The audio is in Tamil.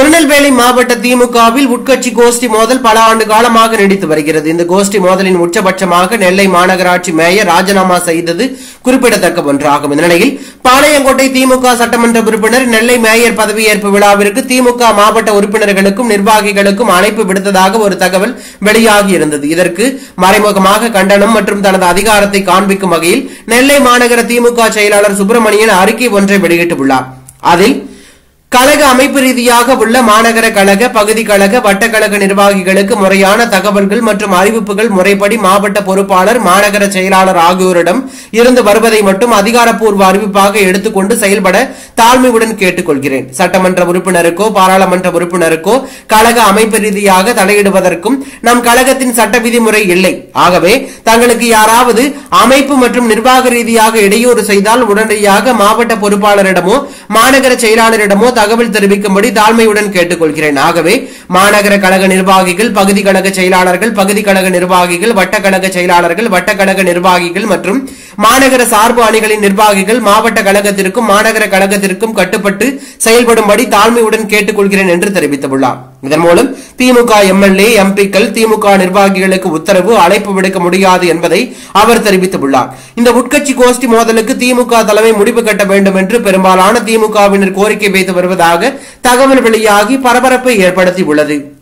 திருநெல்வேலி மாவட்ட திமுகவில் உட்கட்சி கோஷ்டி மோதல் பல ஆண்டு காலமாக நீடித்து வருகிறது. இந்த கோஷ்டி மோதலின் உச்சபட்சமாக நெல்லை மாநகராட்சி மேயர் ராஜினாமா செய்தது குறிப்பிடத்தக்க ஒன்றாகும். இந்த நிலையில் பாளையங்கோட்டை திமுக சட்டமன்ற உறுப்பினர் நெல்லை மேயர் பதவியேற்பு விழாவிற்கு திமுக மாவட்ட உறுப்பினர்களுக்கும் நிர்வாகிகளுக்கும் அழைப்பு விடுத்ததாக ஒரு தகவல் வெளியாகி இருந்தது. இதற்கு மறைமுகமாக கண்டனம் மற்றும் தனது அதிகாரத்தை காண்பிக்கும் வகையில் நெல்லை மாநகர திமுக செயலாளர் சுப்பிரமணியன் அறிக்கை ஒன்றை வெளியிட்டுள்ளார். அதில் கழக அமைப்பு ரீதியாக உள்ள மாநகர கழக, பகுதி கழக, வட்டக்கழக நிர்வாகிகளுக்கு முறையான தகவல்கள் மற்றும் அறிவிப்புகள் முறைப்படி மாவட்ட பொறுப்பாளர், மாநகர செயலாளர் ஆகியோரிடம் இருந்து வருவதை மட்டும் அதிகாரப்பூர்வ அறிவிப்பாக எடுத்துக்கொண்டு செயல்பட தாழ்மையுடன் கேட்டுக்கொள்கிறேன். சட்டமன்ற உறுப்பினருக்கோ பாராளுமன்ற உறுப்பினருக்கோ கழக அமைப்பு ரீதியாக தலையிடுவதற்கும் நம் கழகத்தின் சட்ட விதிமுறை இல்லை. ஆகவே தங்களுக்கு யாராவது அமைப்பு மற்றும் நிர்வாக ரீதியாக இடையூறு செய்தால் உடனடியாக மாவட்ட பொறுப்பாளரிடமோ மாநகர செயலாளரிடமோ தகவல் தெரிவிக்கும்படி தாழ்மையுடன் கேட்டுக்கொள்கிறேன். ஆகவே மாநகர கழக நிர்வாகிகள், பகுதி கழக செயலாளர்கள், பகுதி கழக நிர்வாகிகள், வட்டக்கழக செயலாளர்கள், வட்டக்கழக நிர்வாகிகள் மற்றும் மாநகர சார்பு அணிகளின் நிர்வாகிகள் மாவட்ட கழகத்திற்கும் மாநகர கழகத்திற்கும் கட்டுப்பட்டு செயல்படும்படி தாழ்மையுடன் கேட்டுக்கொள்கிறேன் என்று தெரிவித்துள்ளார். இதன் மூலம் திமுக எம்எல்ஏ, எம்பிக்கள் திமுக நிர்வாகிகளுக்கு உத்தரவு, அழைப்பு விடுக்க முடியாது என்பதை அவர் தெரிவித்துள்ளார். இந்த உட்கட்சி கோஷ்டி மோதலுக்கு திமுக தலைமை முடிவு கட்ட வேண்டும் என்று பெரும்பாலான திமுகவினர் கோரிக்கை வைத்து வருவதாக தகவல் வெளியாகி பரபரப்பை ஏற்படுத்தியுள்ளது.